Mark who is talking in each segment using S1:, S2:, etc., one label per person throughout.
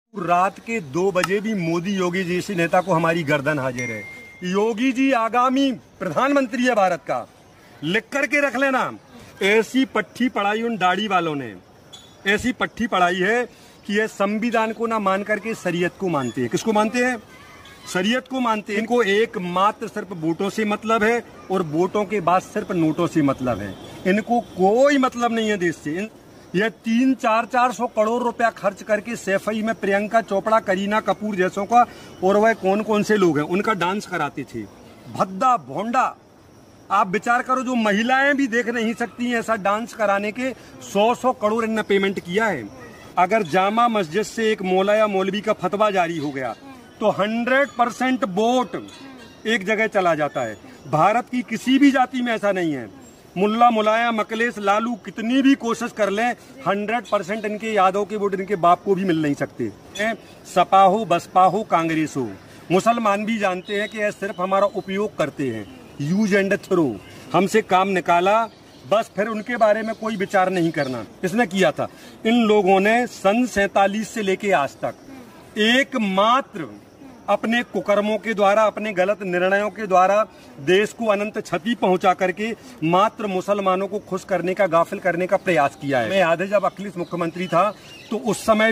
S1: रात के 2 बजे भी मोदी योगी जैसे नेता को हमारी गर्दन हाजिर है। योगी जी आगामी प्रधानमंत्री है भारत का, लिख करके रख लेना। ऐसी पट्टी पढ़ाई उन दाढ़ी वालों ने, ऐसी पट्टी पढ़ाई है कि ये संविधान को ना मान करके शरीयत को मानते हैं। किसको मानते हैं? शरीयत को मानते हैं। इनको एकमात्र सिर्फ वोटों से मतलब है और वोटों के बाद सिर्फ नोटों से मतलब है। इनको कोई मतलब नहीं है देश से। ये 300-400 करोड़ रुपया खर्च करके सैफई में प्रियंका चोपड़ा, करीना कपूर जैसों का और वह कौन कौन से लोग हैं उनका डांस कराते थे। भद्दा भोंडा, आप विचार करो, जो महिलाएं भी देख नहीं सकती हैं ऐसा डांस कराने के 100 करोड़ इनने पेमेंट किया है। अगर जामा मस्जिद से एक मौला या मौलवी का फतवा जारी हो गया तो 100% वोट एक जगह चला जाता है। भारत की किसी भी जाति में ऐसा नहीं है। मुल्ला मुलायम अखिलेश लालू कितनी भी कोशिश कर लें, 100% इनके यादव के वोट इनके बाप को भी मिल नहीं सकते। सपा हो, बसपा हो, कांग्रेस हो, मुसलमान भी जानते हैं कि यह सिर्फ हमारा उपयोग करते हैं, यूज एंड थ्रो। हमसे काम निकाला बस, फिर उनके बारे में कोई विचार नहीं करना। इसने किया था। इन लोगों ने सन 47 से लेके आज तक एकमात्र अपने कुकर्मों के द्वारा, अपने गलत निर्णयों के द्वारा देश को अनंत क्षति पहुंचा करके मात्र मुसलमानों को खुश करने का, गाफिल करने का प्रयास किया है। मैं याद है जब अखिलेश मुख्यमंत्री था तो उस समय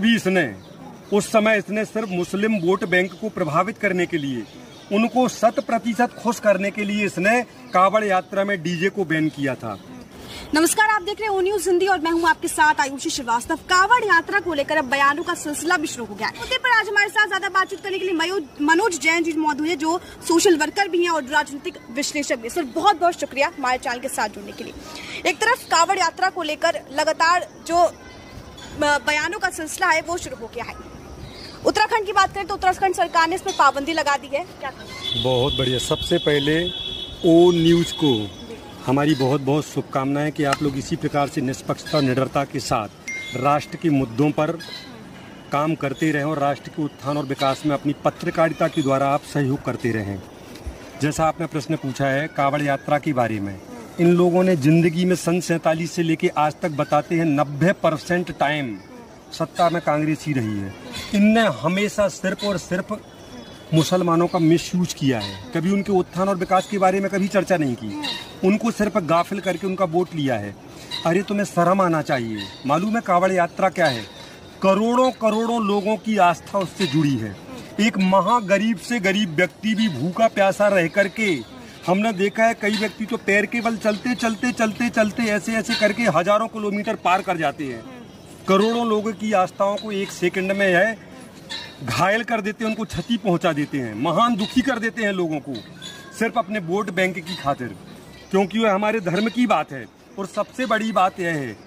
S1: इसने सिर्फ मुस्लिम वोट बैंक को प्रभावित करने के लिए, उनको 100% खुश करने के लिए इसने कांवड़ यात्रा में डीजे को बैन किया था।
S2: नमस्कार, आप देख रहे हैं ओ न्यूज़ हिंदी और मैं हूं आपके साथ आयुषी श्रीवास्तव। कांवड़ यात्रा को लेकर अब बयानों का सिलसिला भी शुरू हो गया है। मुद्दे पर आज हमारे साथ ज्यादा बातचीत करने के लिए मनोज जैन जी मौजूद है, जो सोशल वर्कर भी हैं और राजनीतिक विश्लेषक भी। सर, बहुत बहुत शुक्रिया हमारे चैनल के साथ जुड़ने के लिए। एक तरफ कांवड़ यात्रा को लेकर लगातार जो बयानों का सिलसिला है वो शुरू हो गया है। उत्तराखंड की बात करें तो उत्तराखंड सरकार ने इस पर पाबंदी लगा दी है। क्या
S1: बहुत बढ़िया। सबसे पहले ओ न्यूज को हमारी बहुत बहुत शुभकामनाएं कि आप लोग इसी प्रकार से निष्पक्षता और निडरता के साथ राष्ट्र के मुद्दों पर काम करते रहें और राष्ट्र के उत्थान और विकास में अपनी पत्रकारिता के द्वारा आप सहयोग करते रहें। जैसा आपने प्रश्न पूछा है कांवड़ यात्रा के बारे में, इन लोगों ने जिंदगी में सन 47 से लेके आज तक बताते हैं 90% टाइम सत्ता में कांग्रेस ही रही है। इनने हमेशा सिर्फ और सिर्फ मुसलमानों का मिसयूज किया है। कभी उनके उत्थान और विकास के बारे में कभी चर्चा नहीं की। उनको सिर्फ गाफिल करके उनका वोट लिया है। अरे तुम्हें शर्म आना चाहिए। मालूम है कांवड़ यात्रा क्या है? करोड़ों करोड़ों लोगों की आस्था उससे जुड़ी है। एक महागरीब से गरीब व्यक्ति भी भूखा प्यासा रह करके, हमने देखा है कई व्यक्ति तो पैर के बल चलते ऐसे करके हजारों किलोमीटर पार कर जाते हैं। करोड़ों लोगों की आस्थाओं को एक सेकंड में है घायल कर देते हैं, उनको क्षति पहुंचा देते हैं, महान दुखी कर देते हैं लोगों को, सिर्फ अपने वोट बैंक की खातिर, क्योंकि वह हमारे धर्म की बात है। और सबसे बड़ी बात यह है,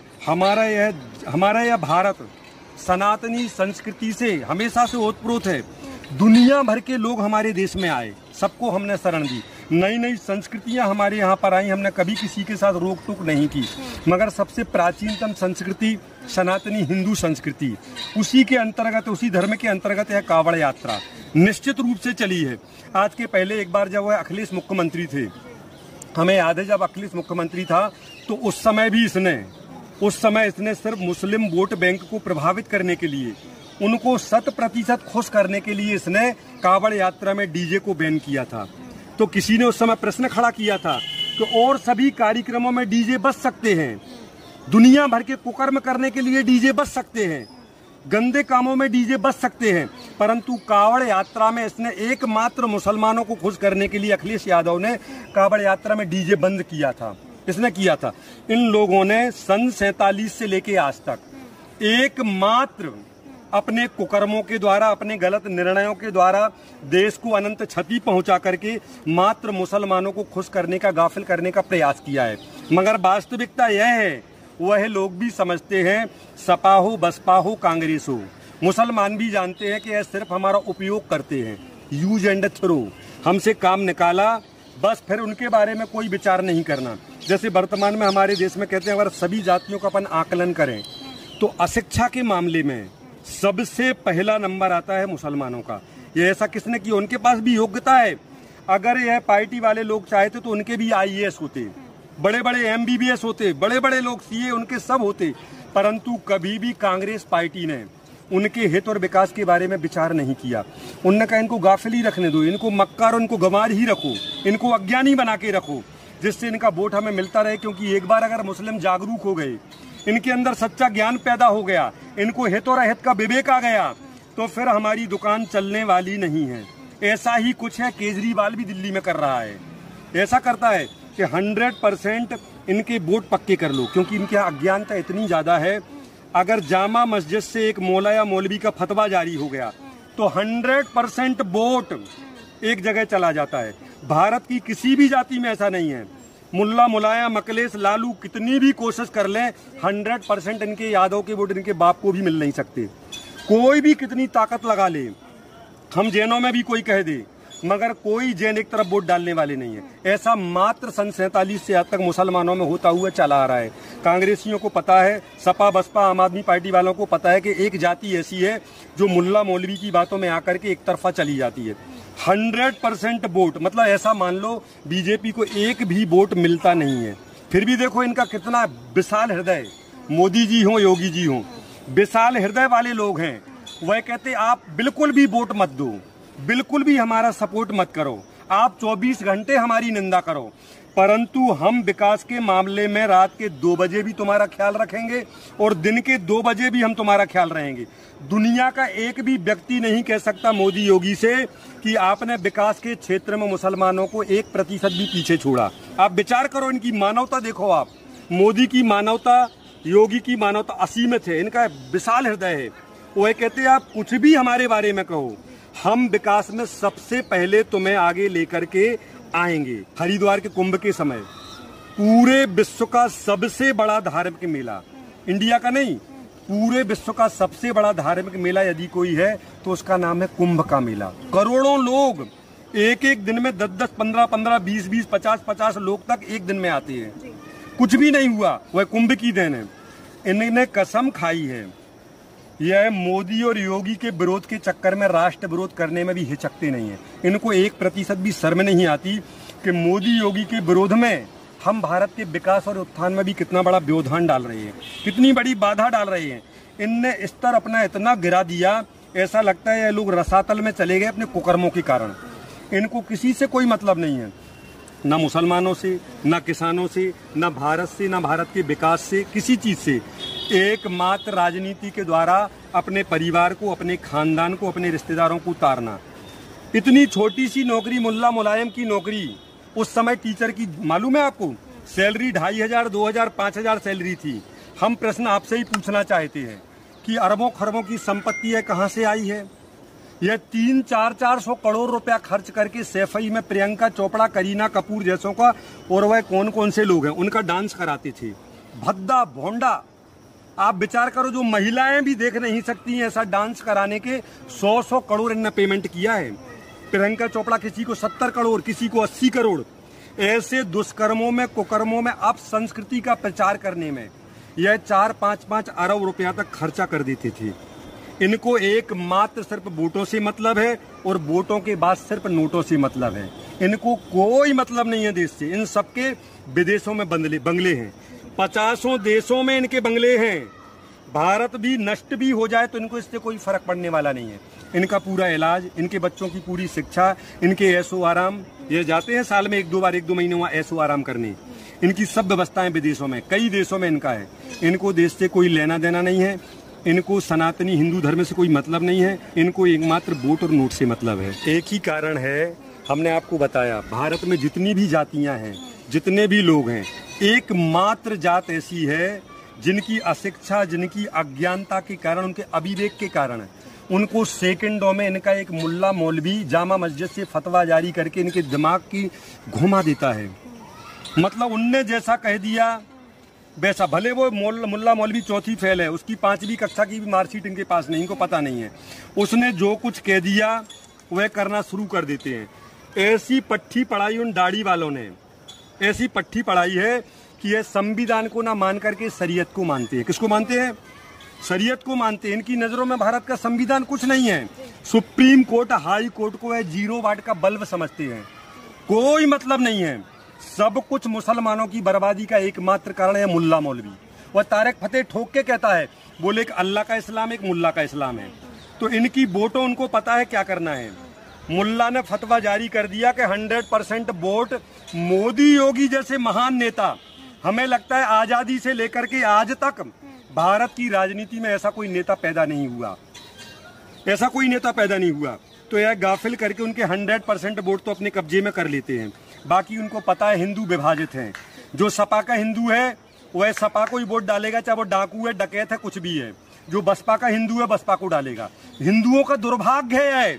S1: हमारा यह भारत सनातनी संस्कृति से हमेशा से ओतप्रोत है। दुनिया भर के लोग हमारे देश में आए, सबको हमने शरण दी। नई नई संस्कृतियां हमारे यहाँ पर आई, हमने कभी किसी के साथ रोक टोक नहीं की। मगर सबसे प्राचीनतम संस्कृति सनातनी हिंदू संस्कृति, उसी के अंतर्गत, उसी धर्म के अंतर्गत यह कांवड़ यात्रा निश्चित रूप से चली है। आज के पहले एक बार जब वह अखिलेश मुख्यमंत्री थे, हमें याद है जब अखिलेश मुख्यमंत्री था तो उस समय इसने सिर्फ मुस्लिम वोट बैंक को प्रभावित करने के लिए, उनको 100% खुश करने के लिए इसने कांवड़ यात्रा में डीजे को बैन किया था। तो किसी ने उस समय प्रश्न खड़ा किया था कि और सभी कार्यक्रमों में डीजे बज सकते हैं, दुनिया भर के कुकर्म करने के लिए डीजे बज सकते हैं, गंदे कामों में डीजे बज सकते हैं, परंतु कांवड़ यात्रा में इसने एकमात्र मुसलमानों को खुश करने के लिए अखिलेश यादव ने कांवड़ यात्रा में डीजे बंद किया था। इसने किया था। इन लोगों ने सन 47 से लेके आज तक एकमात्र अपने कुकर्मों के द्वारा, अपने गलत निर्णयों के द्वारा देश को अनंत क्षति पहुंचा करके मात्र मुसलमानों को खुश करने का, गाफिल करने का प्रयास किया है। मगर वास्तविकता यह है, वह लोग भी समझते हैं, सपा हो, बसपा हो, कांग्रेस हो, मुसलमान भी जानते हैं कि यह सिर्फ हमारा उपयोग करते हैं, यूज एंड थ्रो। हमसे काम निकाला बस, फिर उनके बारे में कोई विचार नहीं करना। जैसे वर्तमान में हमारे देश में कहते हैं अगर सभी जातियों का अपन आकलन करें तो अशिक्षा के मामले में सबसे पहला नंबर आता है मुसलमानों का। ये ऐसा किसने किया? उनके पास भी योग्यता है। अगर यह पार्टी वाले लोग चाहते तो उनके भी IAS होते, बड़े बड़े MBBS होते, बड़े बड़े लोग CA उनके सब होते, परंतु कभी भी कांग्रेस पार्टी ने उनके हित और विकास के बारे में विचार नहीं किया। उन्होंने कहा इनको गाफिल ही रखने दो, इनको मक्कार और इनको गंवार ही रखो, इनको अज्ञानी बना के रखो, जिससे इनका वोट हमें मिलता रहे। क्योंकि एक बार अगर मुस्लिम जागरूक हो गए, इनके अंदर सच्चा ज्ञान पैदा हो गया, इनको हित और अहित का विवेक आ गया, तो फिर हमारी दुकान चलने वाली नहीं है। ऐसा ही कुछ है केजरीवाल भी दिल्ली में कर रहा है। ऐसा करता है कि 100% इनके वोट पक्के कर लो, क्योंकि इनके अज्ञानता इतनी ज़्यादा है। अगर जामा मस्जिद से एक मौला या मौलवी का फतवा जारी हो गया तो 100% वोट एक जगह चला जाता है। भारत की किसी भी जाति में ऐसा नहीं है। मुल्ला मुलायम अखिलेश लालू कितनी भी कोशिश कर लें, 100% इनके यादव के वोट इनके बाप को भी मिल नहीं सकते। कोई भी कितनी ताकत लगा ले, हम जैनों में भी कोई कह दे, मगर कोई जैन एक तरफ वोट डालने वाले नहीं है। ऐसा मात्र सन 47 से आज तक मुसलमानों में होता हुआ चला आ रहा है। कांग्रेसियों को पता है, सपा बसपा आम आदमी पार्टी वालों को पता है कि एक जाति ऐसी है जो मुल्ला मौलवी की बातों में आकर के एक तरफा चली जाती है। 100% वोट, मतलब ऐसा मान लो बीजेपी को एक भी वोट मिलता नहीं है। फिर भी देखो इनका कितना विशाल हृदय, मोदी जी हों योगी जी हों, विशाल हृदय वाले लोग हैं। वह कहते आप बिल्कुल भी वोट मत दो, बिल्कुल भी हमारा सपोर्ट मत करो, आप 24 घंटे हमारी निंदा करो, परंतु हम विकास के मामले में रात के 2 बजे भी तुम्हारा ख्याल रखेंगे और दिन के 2 बजे भी हम तुम्हारा ख्याल रहेंगे। दुनिया का एक भी व्यक्ति नहीं कह सकता मोदी योगी से कि आपने विकास के क्षेत्र में मुसलमानों को 1% भी पीछे छोड़ा। आप विचार करो, इनकी मानवता देखो आप। मोदी की मानवता, योगी की मानवता असीमित है, इनका विशाल हृदय है। वो कहते हैं आप कुछ भी हमारे बारे में कहो, हम विकास में सबसे पहले तुम्हें आगे लेकर के आएंगे। हरिद्वार के कुंभ के समय पूरे विश्व का सबसे बड़ा धार्मिक मेला, इंडिया का नहीं, पूरे विश्व का सबसे बड़ा धार्मिक मेला यदि कोई है तो उसका नाम है कुंभ का मेला। करोड़ों लोग एक एक दिन में 10-10, 15-15, 20-20, 50-50 लोग तक एक दिन में आते हैं। कुछ भी नहीं हुआ, वह कुंभ की देन है। इन्होंने कसम खाई है, यह मोदी और योगी के विरोध के चक्कर में राष्ट्र विरोध करने में भी हिचकते नहीं है। इनको 1% भी शर्म नहीं आती कि मोदी योगी के विरोध में हम भारत के विकास और उत्थान में भी कितना बड़ा व्यवधान डाल रहे हैं, कितनी बड़ी बाधा डाल रहे हैं। इनने स्तर अपना इतना गिरा दिया, ऐसा लगता है ये लोग रसातल में चले गए अपने कुकर्मों के कारण। इनको किसी से कोई मतलब नहीं है, ना मुसलमानों से, ना किसानों से, ना भारत से, ना भारत के विकास से, किसी चीज से। एकमात्र राजनीति के द्वारा अपने परिवार को, अपने खानदान को, अपने रिश्तेदारों को उतारना। इतनी छोटी सी नौकरी, मुल्ला मुलायम की नौकरी, उस समय टीचर की मालूम है आपको, सैलरी 2500, 2000, 5000 सैलरी थी। हम प्रश्न आपसे ही पूछना चाहते हैं कि अरबों खरबों की संपत्ति है कहाँ से आई है? यह 300-400 करोड़ रुपया खर्च करके सैफई में प्रियंका चोपड़ा, करीना कपूर जैसों का, और वह कौन कौन से लोग हैं, उनका डांस कराते थे। भद्दा भोंडा, आप विचार करो, जो महिलाएं भी देख नहीं सकती हैं ऐसा डांस कराने के 100 करोड़ इन्होंने पेमेंट किया है। प्रियंका चोपड़ा किसी को 70 करोड़, किसी को 80 करोड़। ऐसे दुष्कर्मों में, कुकर्मों में, अब संस्कृति का प्रचार करने में यह 4-5 अरब रुपया तक खर्चा कर देते थे। इनको एकमात्र सिर्फ वोटों से मतलब है और वोटों के बाद सिर्फ नोटों से मतलब है। इनको कोई मतलब नहीं है देश से। इन सबके विदेशों में बंगले हैं, 50 देशों में इनके बंगले हैं। भारत भी नष्ट भी हो जाए तो इनको इससे कोई फर्क पड़ने वाला नहीं है। इनका पूरा इलाज, इनके बच्चों की पूरी शिक्षा, इनके ऐशो आराम, ये जाते हैं साल में 1-2 बार, 1-2 महीने वहाँ ऐशो आराम करने। इनकी सब व्यवस्थाएं विदेशों में, कई देशों में इनका है। इनको देश से कोई लेना देना नहीं है, इनको सनातनी हिंदू धर्म से कोई मतलब नहीं है, इनको एकमात्र वोट और नोट से मतलब है। एक ही कारण है, हमने आपको बताया, भारत में जितनी भी जातियां हैं, जितने भी लोग हैं, एकमात्र जात ऐसी है जिनकी अशिक्षा, जिनकी अज्ञानता के कारण, उनके अविवेक के कारण उनको सेकंडों में इनका एक मुल्ला मौलवी जामा मस्जिद से फतवा जारी करके इनके दिमाग की घुमा देता है। मतलब उनने जैसा कह दिया वैसा, भले वो मुल्ला मौलवी 4थी फेल है, उसकी 5वीं कक्षा की भी मार्कशीट इनके पास नहीं, इनको पता नहीं है। उसने जो कुछ कह दिया वह करना शुरू कर देते हैं। ऐसी पट्टी पढ़ाई उन दाढ़ी वालों ने, ऐसी पट्टी पढ़ाई है कि यह संविधान को ना मान करके शरीयत को मानते हैं। किसको मानते हैं? शरीयत को मानते हैं। इनकी नजरों में भारत का संविधान कुछ नहीं है। सुप्रीम कोर्ट, हाई कोर्ट को है 0 वाट का बल्ब समझते हैं। कोई मतलब नहीं है। सब कुछ मुसलमानों की बर्बादी का एकमात्र कारण है मुल्ला मौलवी। वह तारिक फतेह ठोक के कहता है, बोले कि अल्लाह का इस्लाम एक मुल्ला का इस्लाम है। तो इनकी वोटों उनको पता है क्या करना है। मुल्ला ने फतवा जारी कर दिया कि 100% वोट मोदी योगी जैसे महान नेता। हमें लगता है आजादी से लेकर के आज तक भारत की राजनीति में ऐसा कोई नेता पैदा नहीं हुआ, ऐसा कोई नेता पैदा नहीं हुआ। तो यह गाफिल करके उनके 100% वोट तो अपने कब्जे में कर लेते हैं। बाकी उनको पता है हिंदू विभाजित हैं। जो सपा का हिंदू है वह सपा को ही वोट डालेगा, चाहे वो डाकू है, डकैत है, कुछ भी है। जो बसपा का हिंदू है बसपा को डालेगा। हिंदुओं का दुर्भाग्य है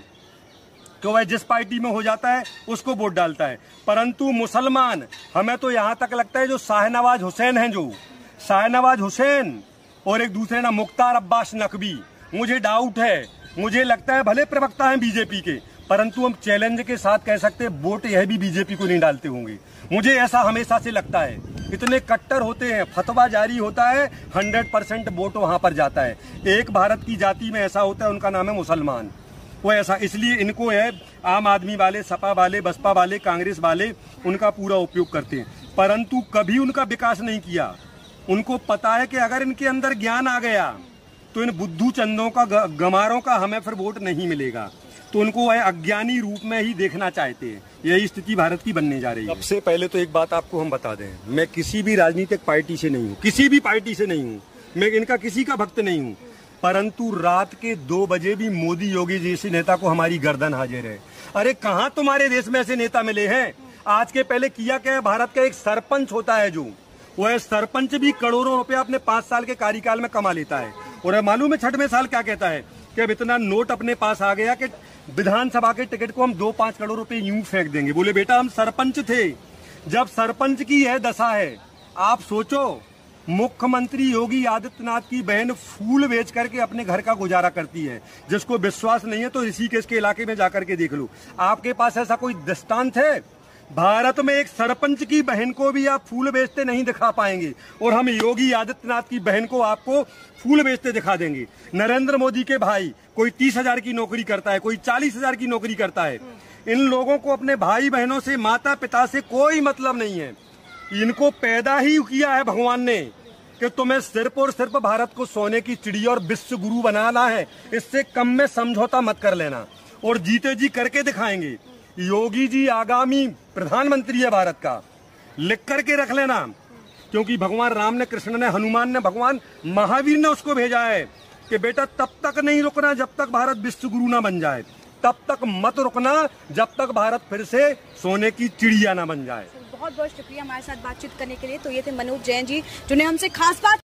S1: कि वह जिस पार्टी में हो जाता है उसको वोट डालता है। परंतु मुसलमान, हमें तो यहाँ तक लगता है जो शाहनवाज हुसैन हैं, जो शाहनवाज हुसैन और एक दूसरे नाम मुख्तार अब्बास नकवी, मुझे डाउट है, मुझे लगता है भले प्रवक्ता हैं बीजेपी के, परंतु हम चैलेंज के साथ कह सकते हैं वोट यह भी बीजेपी को नहीं डालते होंगे। मुझे ऐसा हमेशा से लगता है। इतने कट्टर होते हैं, फतवा जारी होता है, 100% वोट वहां पर जाता है। एक भारत की जाति में ऐसा होता है, उनका नाम है मुसलमान। वो ऐसा इसलिए इनको है, आम आदमी वाले, सपा वाले, बसपा वाले, कांग्रेस वाले उनका पूरा उपयोग करते हैं, परंतु कभी उनका विकास नहीं किया। उनको पता है कि अगर इनके अंदर ज्ञान आ गया तो इन बुद्धू चंदों का, गमारों का हमें फिर वोट नहीं मिलेगा। तो उनको वह अज्ञानी रूप में ही देखना चाहते हैं। यही स्थिति भारत की बनने जा रही है। सबसे पहले तो एक बात आपको हम बता दें, मैं किसी भी राजनीतिक पार्टी से नहीं हूँ, किसी भी पार्टी से नहीं हूँ, मैं इनका किसी का भक्त नहीं हूँ, परंतु रात के 2 बजे भी मोदी योगी जैसे नेता को हमारी गर्दन हाजिर है। अरे कहाँ तुम्हारे देश में ऐसे नेता मिले हैं? आज के पहले किया क्या है, भारत का एक सरपंच होता है, जो वह सरपंच भी करोड़ों रुपया अपने 5 साल के कार्यकाल में कमा लेता है। और मालूम है 6वें साल क्या कहता है कि अब इतना नोट अपने पास आ गया कि विधानसभा के टिकट को हम 2-5 करोड़ रुपए यूं फेंक देंगे। बोले बेटा हम सरपंच थे, जब सरपंच की यह दशा है, आप सोचो मुख्यमंत्री योगी आदित्यनाथ की बहन फूल बेच करके अपने घर का गुजारा करती है। जिसको विश्वास नहीं है तो ऋषिकेश के इलाके में जाकर के देख लो। आपके पास ऐसा कोई दृष्टांत है? भारत में एक सरपंच की बहन को भी आप फूल बेचते नहीं दिखा पाएंगे, और हम योगी आदित्यनाथ की बहन को आपको फूल बेचते दिखा देंगे। नरेंद्र मोदी के भाई कोई 30,000 की नौकरी करता है, कोई 40,000 की नौकरी करता है। इन लोगों को अपने भाई बहनों से, माता पिता से कोई मतलब नहीं है। इनको पैदा ही किया है भगवान ने कि तुम्हें सिर्फ और सिर्फ भारत को सोने की चिड़िया और विश्व गुरु बनाना है। इससे कम में समझौता मत कर लेना, और जीते जी करके दिखाएंगे। योगी जी आगामी प्रधानमंत्री है भारत का, लिख करके रख लेना, क्योंकि भगवान राम ने, कृष्ण ने, हनुमान ने, भगवान महावीर ने उसको भेजा है कि बेटा तब तक नहीं रुकना जब तक भारत विश्व गुरु ना बन जाए, तब तक मत रुकना जब तक भारत फिर से सोने की चिड़िया ना बन जाए।
S2: बहुत बहुत शुक्रिया हमारे साथ बातचीत करने के लिए। तो ये थे मनोज जैन जी, जिन्हें हमसे खास बात